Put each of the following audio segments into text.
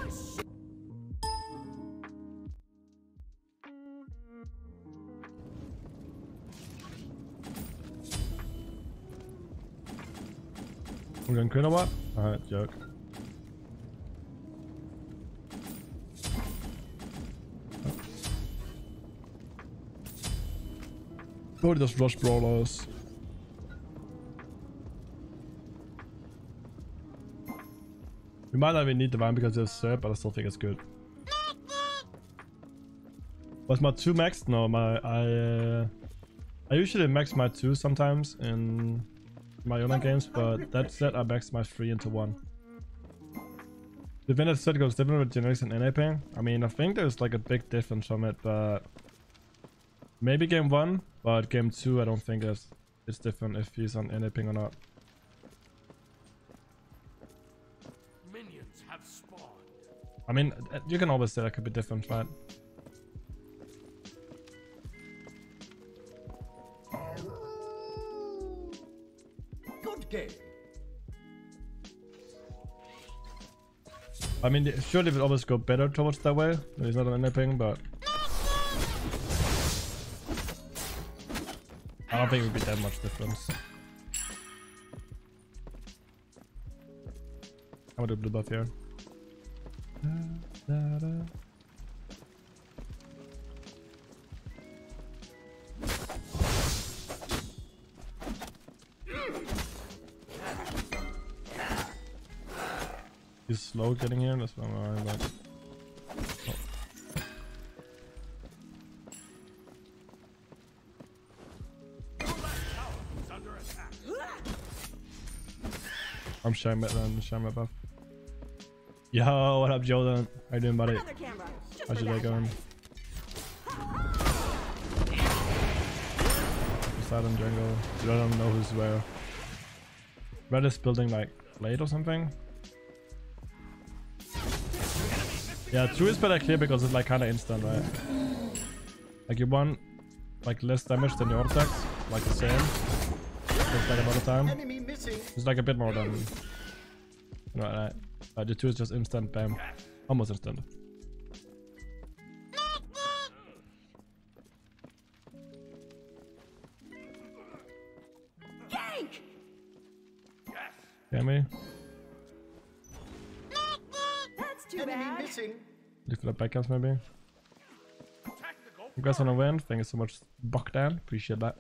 We're gonna crit or what? Alright, joke. Oh, just rush brawlers. We might not even need the Vine because there's Serp, but I still think it's good. Was my 2 maxed? No, I usually max my 2 sometimes in my online games, but that set I maxed my 3 into 1. The Vintage set goes different with generics and NA ping. I mean, I think there's like a big difference from it, but maybe game 1, but game 2 I don't think it's different if he's on NA ping or not. Minions have spawned. I mean, you can always say that could be different, right? Good game. I mean, surely it would always go better towards that way. There's not an NA ping, but I don't think it would be that much difference. I'm gonna do blue buff here. He's slow getting here, that's why I'm like... Oh. I'm sharing my buff. Yo, what up, Jordan? How you doing, buddy? How's your day going? Side on jungle. I don't know who's where. Red is building like late or something. Yeah, 2 is better clear because it's like kind of instant, right? Like you want like less damage than your attacks, like the same. It's like a lot of time. It's like a bit more than. Right. The 2 is just instant, bam, almost instant. Hear me? That's too bad. Look for the backups maybe. You guys wanna win? Thank you so much, Bogdan. Appreciate that.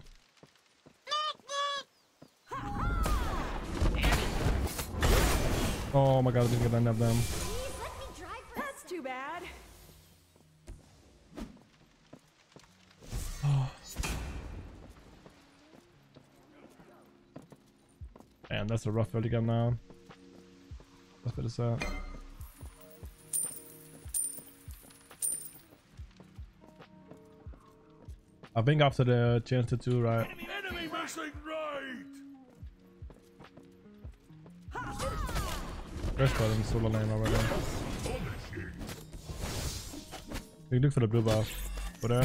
Oh my god, I didn't get any of them. That's too bad. Oh. Man, that's a rough early game now. That's what it's at. I think after the chance to 2, right? Enemy missing right. First part in solo lane already. We can look for the blue buff. Over there.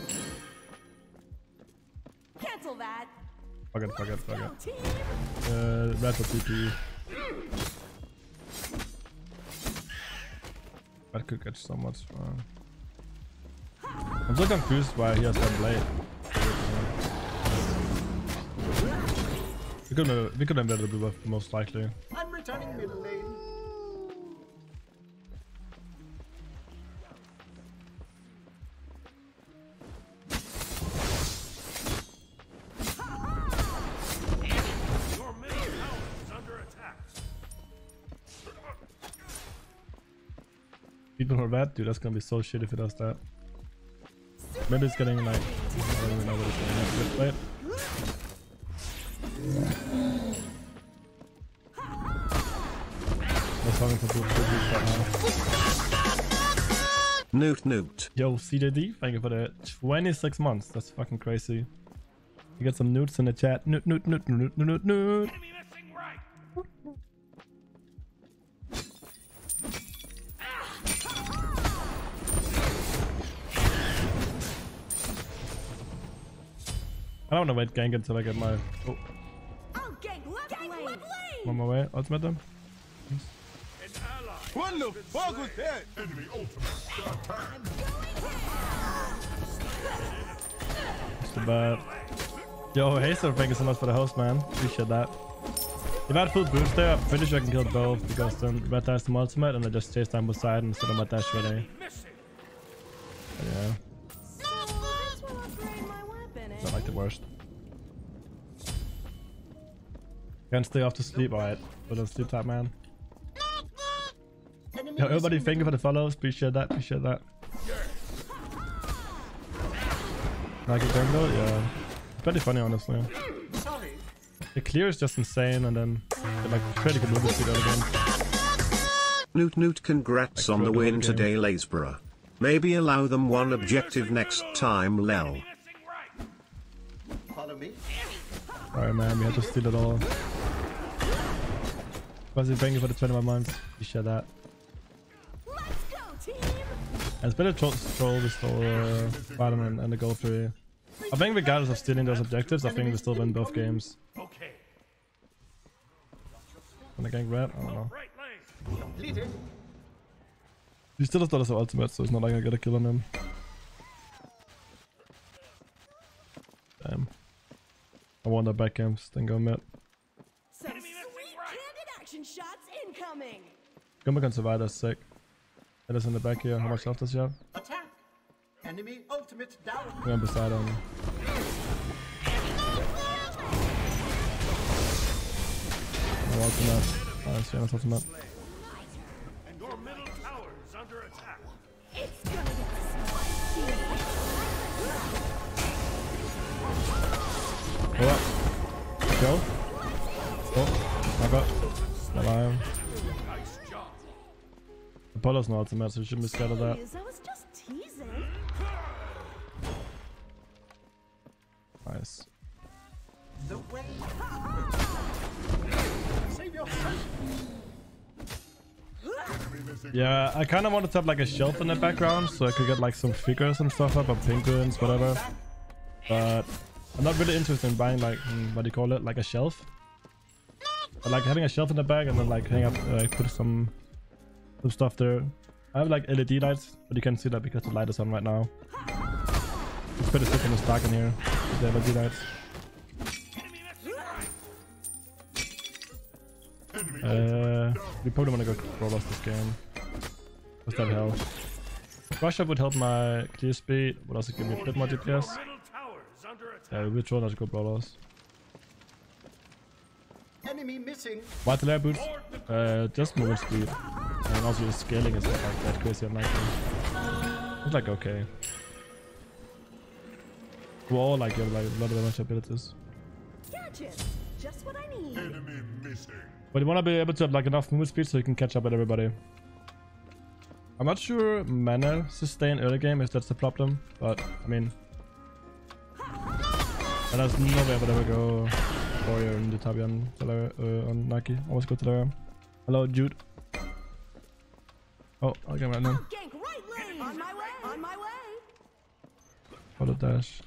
Cancel that. Fuck it. Red for TP. That could get so much fun. I'm so confused why he has that blade. We could have better the blue buff most likely. I'm returning middle lane. Your middle tower is under attack. People for that, dude, that's gonna be so shit if it does that. Maybe it's getting like, I don't even know what it's getting. Wait. Newt. Yo, CJD, thank you for the 26 months. That's fucking crazy. You got some newts in the chat. Newt. Enemy missing right. I don't want to wait gank until I get my... Oh, I'll gank left lane. on my way. Ultimate them. An ally What the fuck was that? Enemy ultimate. That's too bad. Yo, Haster, thank you so much for the host, man. Appreciate that. If I had full boost there, I'm pretty sure I can kill both because then Red has the ultimate and I just chase down beside instead of my dash ready. But yeah. So this will upgrade my weapon, eh? Not like the worst. Can't stay off to sleep, alright. But a sleep type, man. Yo, everybody, thank you for the follows. Appreciate that. Appreciate that. Like a jungle? Yeah. Pretty funny, honestly. The clear is just insane, and then like pretty good movie speed again. Newt, congrats on the win today, Lazeborough. Maybe allow them one objective next time, Lel. Follow me. Alright, man, we had to steal it all. Fuzzy, thank you for the 21 months. Appreciate that. Let's go, team! And it's better to troll this whole bottom and the goal 3. I think regardless of stealing those objectives, I think we still win both games. Okay. When I gank red, I don't know. Right lane. Completed. He still has the ultimate, so it's not like I gotta kill him. Damn. I want the back camps, then go mid. Some sweet candid action shots incoming! Gumba can survive, that's sick. It is in the back here. How much health does he have? Attack. Enemy ultimate down. I'm going beside him. No ultimate. Nice, yeah, that's ultimate. And your middle tower is under attack. It's gonna get spicy! Go up. Go. Oh, I got. Alive. Nice job. Apollo's no ultimate, so you shouldn't be scared of that. Jeez, I was just teasing. Nice. The way. Save yourself. Yeah, I kind of wanted to have like a shelf in the background so I could get like some figures and stuff up, or penguins, whatever. But I'm not really interested in buying like, what do you call it, like a shelf. But like having a shelf in the back and then like hang up, put some stuff there. I have like LED lights, but you can't see that because the light is on right now. It's pretty sick when it's dark in here, the LED lights. We probably want to go Brawlers this game. What's that hell? Rush up would help my clear speed, would also give me a bit more DPS. Middle tower is under attack. Yeah, we'll try not to go Brawlers. Enemy missing. White layer boots, just movement speed. And also the scaling is not like that crazy unlikely. It's like okay. We're all like have like a lot of damage abilities. Gadgets! Just what I need. Enemy missing. But you want to be able to have like enough movement speed so you can catch up with everybody. I'm not sure mana sustain early game if that's the problem, but I mean, and there's no way I would ever go warrior in the Tabian on Nike. Always go to the hello Jude. Oh, okay, right now. Gank right lane! On my way! On my way! Follow dash.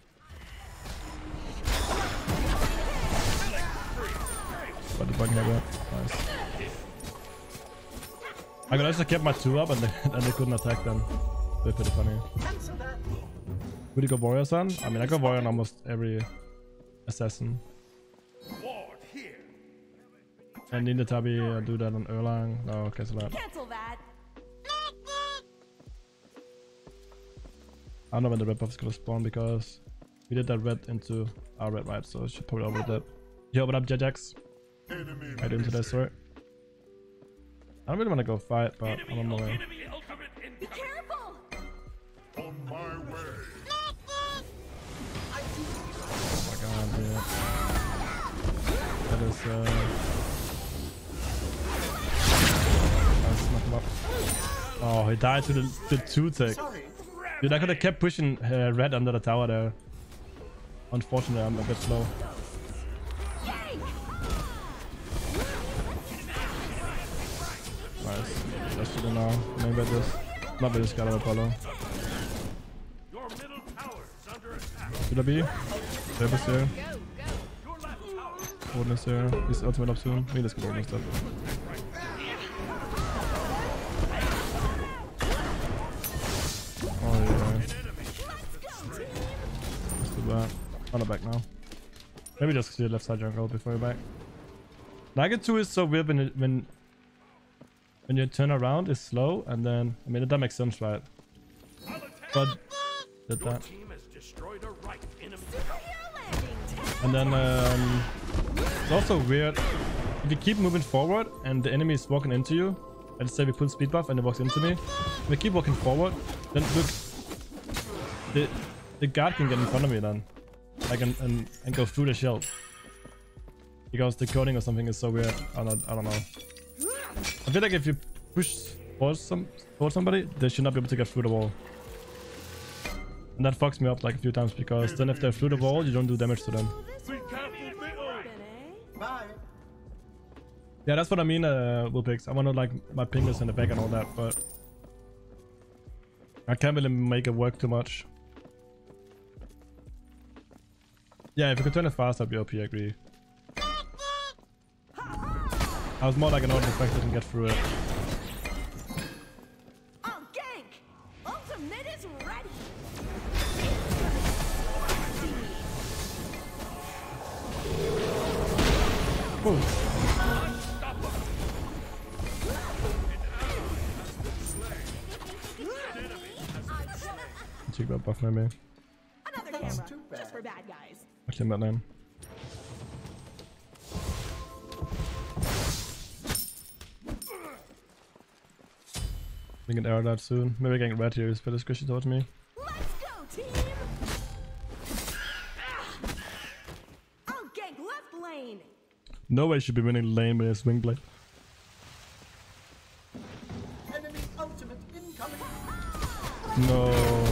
Got the bug here, nice. I could also kept my 2 up and they couldn't attack them. They're pretty funny. Would you go warrior on? I mean, I go warrior on almost every assassin. Ward here. And in the Tabi, I do that on Erlang. No, okay, so that. Cancel that! I don't know when the red buff is gonna spawn because we did that red into our red, right? So I should probably over that. Yo, what up, Jajax? Enemy I into this, right? I don't really want to go fight, but I'm on my way. Enemy ultimate Be incoming. careful! On my way. Oh my god, yeah. That is, I'll smack him up. Oh, he died to the 2 tick. Sorry. Dude, I could have kept pushing red under the tower there. Unfortunately, I'm a bit slow. Nice. That's good now. Maybe I just not really scared of Apollo. Your middle tower is under attack. Should I be? Deb is here. Your left tower. Odin is here. He's ultimate up soon. We just get Odin stuff. On the back now. Maybe just clear left side jungle before you're back. Nugget 2 is so weird when you turn around, it's slow, and then I mean that makes sense, right? But did Your that, team has destroyed a right enemy. and then it's also weird if you keep moving forward and the enemy is walking into you. Let's say we put speed buff and it walks into me. If we keep walking forward, then look, the guard can get in front of me then, like and go through the shield. Because the coding or something is so weird. I don't know. I feel like if you push towards somebody, they should not be able to get through the wall. And that fucks me up like a few times because then if they're through the wall, you don't do damage to them. Be careful, middle. Bye. Yeah, that's what I mean, Wilpix. I want to like my pingers in the back and all that, but I can't really make it work too much. Yeah, if you could turn it fast, I'd be OP, I agree. I was more like an auto effect that can get through it. Oh, gank! Ultimate is ready. Ooh. Check that buff maybe. Another camera, just for bad guys. I claim that name. We can arrow that soon. Maybe I can get red here for this Christian towards me. Let's go, team! Oh, gank left lane! No way should be winning lane with a swing blade. Enemy ultimate incoming. No.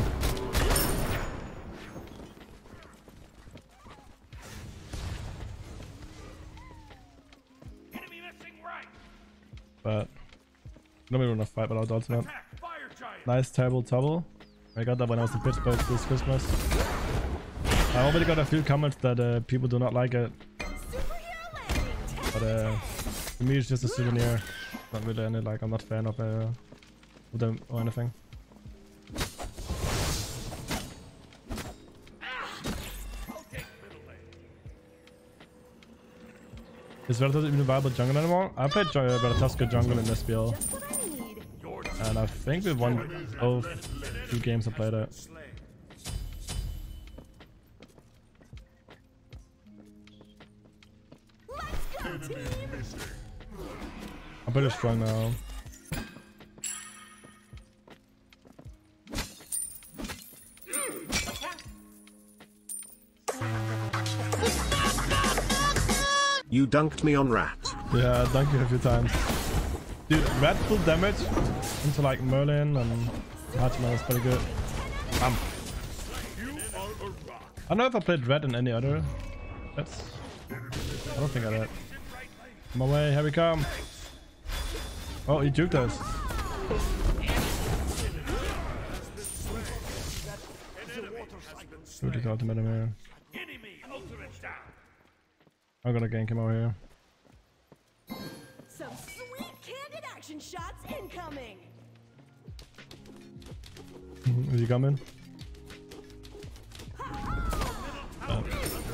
Enemy missing right. But nobody wanna fight but our ultimate. Attack fire giant. Nice terrible tubble. I got that when I was in Pittsburgh this Christmas. I already got a few comments that people do not like it. Superhero landing! But for me it's just a souvenir. Not really any like I'm not a fan of them or anything. Okay, middle lane. Is Veritas even a viable jungle anymore? I played Veritas jungle in SPL. Just what I need. Your And I think we won both 2 games I played it. slain. Let's go, team! I'm pretty strong now. You dunked me on rat. Yeah, thank you a few times. Dude, red full damage into like Merlin and Hatchman is pretty good. You are a rock. I don't know if I played red in any other. That's. I don't think I did. On my way, here we come. Oh, he juked us. Shoot his ultimate in here. Enemy ultimate down. I'm gonna gank him over here. Some sweet candid action shots incoming! Is he coming? How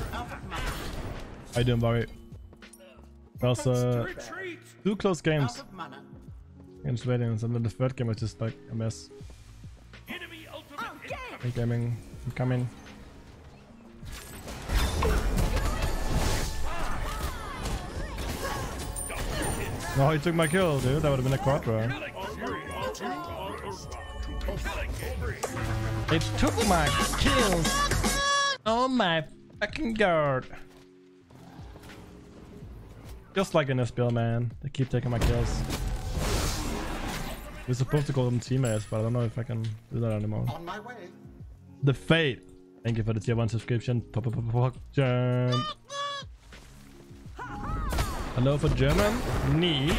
you doing, Barry? That was Retreat. 2 close games Out of mana. against Radiance, and then the third game was just like a mess. Enemy ultimate Oh, gank! Hey, gaming, I'm coming. No, he took my kill, dude. That would have been a quadra. It took my kills. Oh my fucking god. Just like in SPL, man. They keep taking my kills. We're supposed to call them teammates, but I don't know if I can do that anymore. On my way. The Fate. Thank you for the tier 1 subscription. Jump. Hello for German? Nie.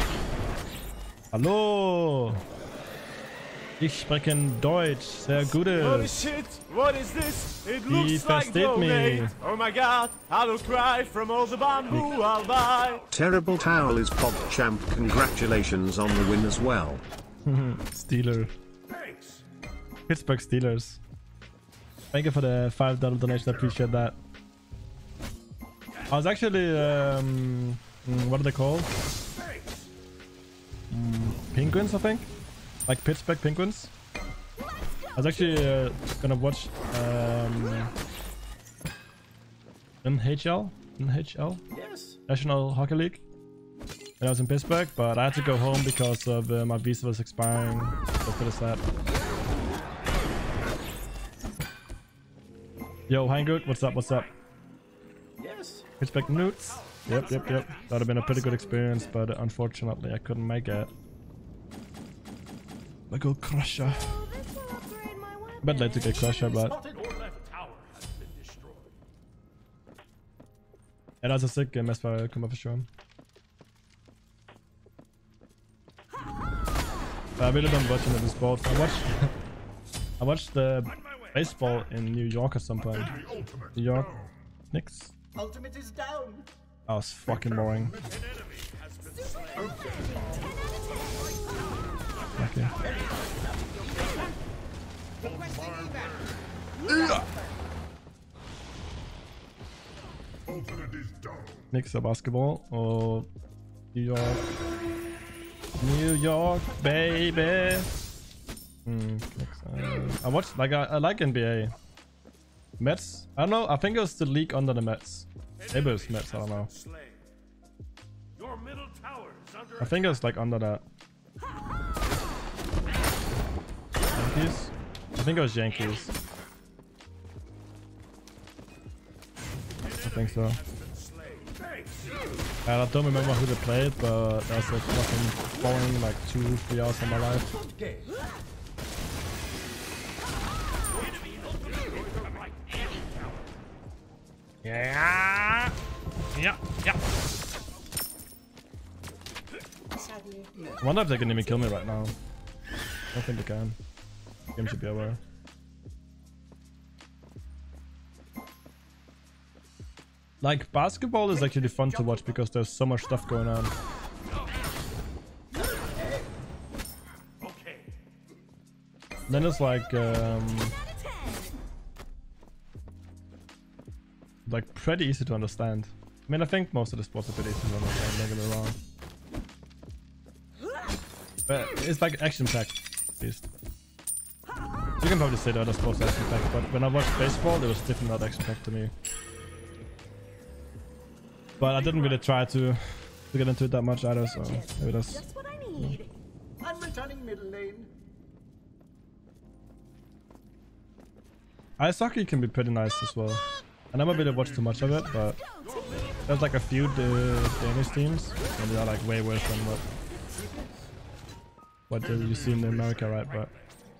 Hallo. Ich spreche Deutsch. Sehr Holy gutes. shit! What is this? It He looks like versteht mich. donate. Oh my god! I will cry from all the bamboo I'll buy. Terrible Towel is PogChamp. Congratulations on the win as well. Steeler. Thanks. Pittsburgh Steelers. Thank you for the $5 donation. I appreciate that. I was actually what are they called? Penguins, I think, like pitchback penguins. I was actually gonna watch NHL, Yes. National Hockey League. And I was in Pittsburgh, but I had to go home because of my visa was expiring. So pretty sad. Yo, Heingut, what's up? What's up? Yes. Pittsburgh Newts. Yep. That would have been a pretty good experience, but unfortunately I couldn't make it. Michael Crusher. But late to get Crusher, but Your left tower has been destroyed. ja, das ist sick, mest var kommer förstöra. I really don't watch any of the sports. I watched the baseball in New York at some point. New York Knicks. Ultimate is down. That was fucking boring. An enemy has been slain. Okay. Knicks av basketball och New York. New York, baby. I watched I like NBA. Mets. I don't know. I think it was the league under the Mets. Maybe it was Mets. I don't know. Slain. Your middle tower is under I think it was like under that. Yankees. I think it was Yankees. I think so. And I don't remember who they played, but that was like fucking falling like 2-3 hours of my life. Yeah. I wonder if they can even kill me right now. I don't think they can. Game should be over. Like, basketball is actually fun to watch because there's so much stuff going on. Then it's like pretty easy to understand. I mean, I think most of the sports are pretty easy to understand, don't get me wrong. But it's like action-packed, at least. You can probably say the other sports are action-packed, but when I watched baseball, it was definitely not action-packed to me. But I didn't really try to get into it that much either, so maybe that's... Just what I need. I'm returning middle lane. Ice hockey can be pretty nice as well. I never really watched too much of it, but there's like a few Danish teams, and they are like way worse than what you see in America, right? But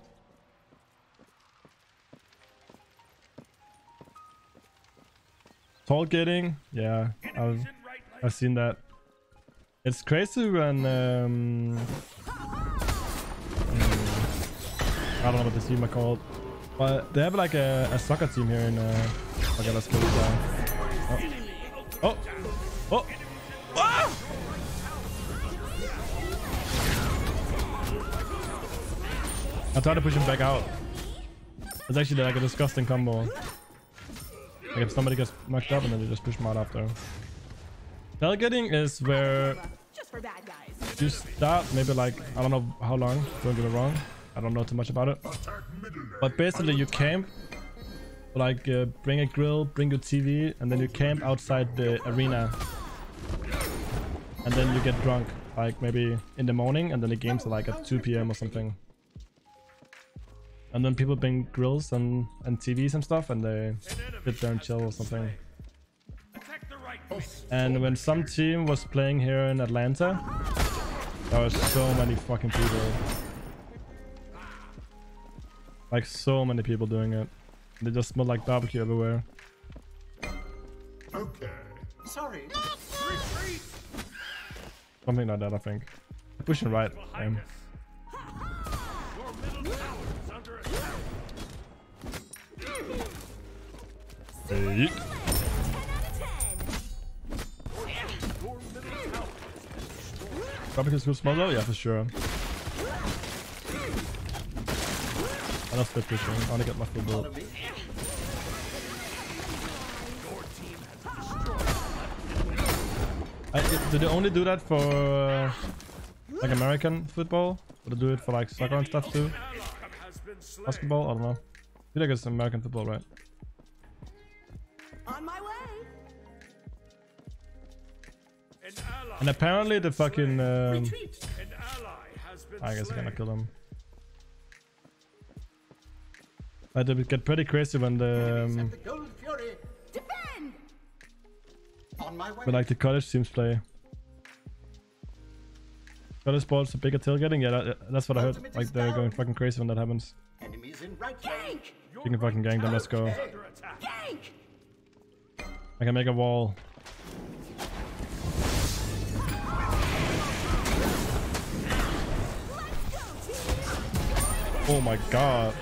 tall getting, yeah, I've seen that. It's crazy when I don't know what the team are called, but they have like a soccer team here in okay, let's kill this guy. Oh. Ah! I tried to push him back out. It's actually like a disgusting combo. Like if somebody gets knocked up and then you just push him out after. Tailgating is where Just for bad guys. you start maybe like, I don't know how long, don't get me wrong. I don't know too much about it. But basically you camp, like bring a grill, bring your TV, and then you camp outside the arena. And then you get drunk, like maybe in the morning, and then the games are like at 2 PM or something. And then people bring grills and TVs and stuff, and they sit there and chill or something. Attack the right wing. And when some team was playing here in Atlanta, there was so many fucking people. Like so many people doing it. They just smelled like barbecue everywhere. Okay. Sorry. Retreat. Something like that, I think. Pushing right. Behind us. Your middle tower is under attack. Hey. 10 out of 10. Your middle tower has been destroyed. Barbecue's good smell though? Yeah, for sure. I love split pushing. I wanna get my full build. Your team has destroyed. do they only do that for like American football? Or do they do it for like soccer and stuff too? Basketball? I don't know. I feel like it's American football, right? On my way. And apparently the fucking Retreat. I guess I cannot kill them. They get pretty crazy when The Gold Fury. Defend. On my way. when like the college teams play. College sports, a bigger tailgating. Yeah, that's what I heard. Like they're going fucking crazy when that happens. Enemies in right Gank. lane. You can fucking gang them. Let's go. Gank. I can make a wall. Oh my god.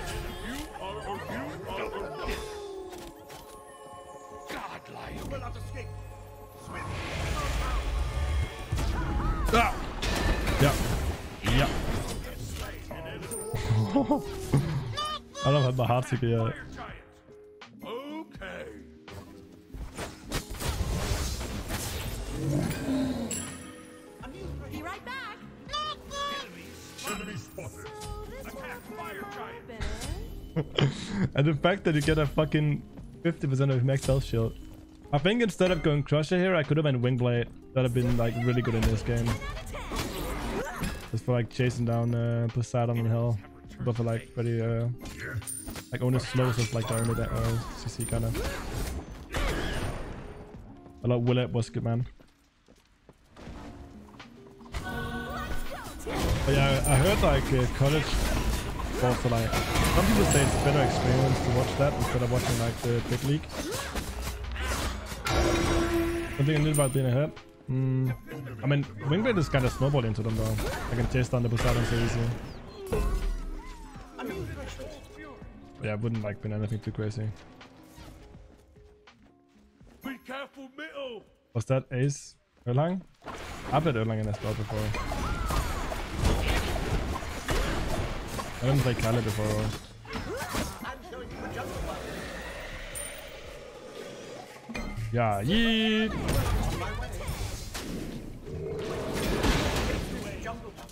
Ah! Yeah. Yeah. I don't have my heart ticket yet. Okay. Be right back. Enemy spotted. Attack fire giant. And the fact that you get a fucking 50% of max health shield. I think instead of going Crusher here, I could have been Wingblade. That have been like really good in this game. Just for like chasing down Poseidon and Hell. But for like pretty like only slows us like the only that CC kind of. I like Willet was good, man. But yeah, I heard like college sports are like some people say it's better experience to watch that instead of watching like the big league. Something a little about being ahead. I mean, Wingblade is kind of snowball into them though. I can chase down the Poseidon so easy. Yeah, I wouldn't like been anything too crazy. Be careful, middle. Was that Ace Erlang? I've played Erlang in this spell before. I didn't play Kali before. I'm going for jungle buff. Yeah, yeet! On my way. Jungle buff.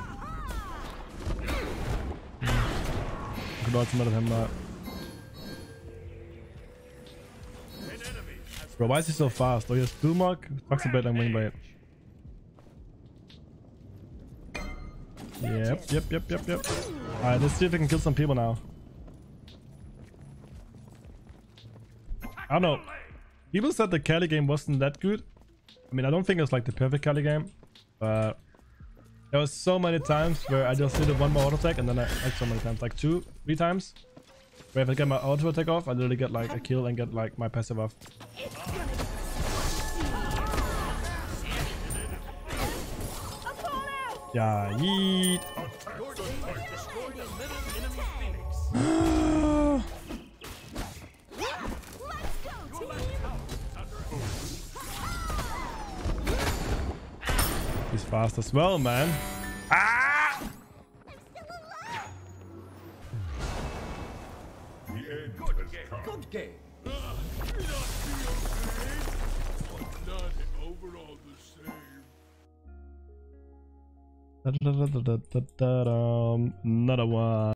Good luck to him that. Bro, why is he so fast? Oh, he has Boomok? Fucks a bit like Wingblade. Yep. Alright, let's see if we can kill some people now. I don't know. People said the Kali game wasn't that good. I mean, I don't think it was like the perfect Kali game. But there was so many times where I just did a one more auto attack and then like so many times, like 2-3 times. Where if I get my auto attack off, I literally get like a kill and get like my passive off. Yeah, yeet. He's fast as well, man. Ah! Good game. Not overall the same. Another one.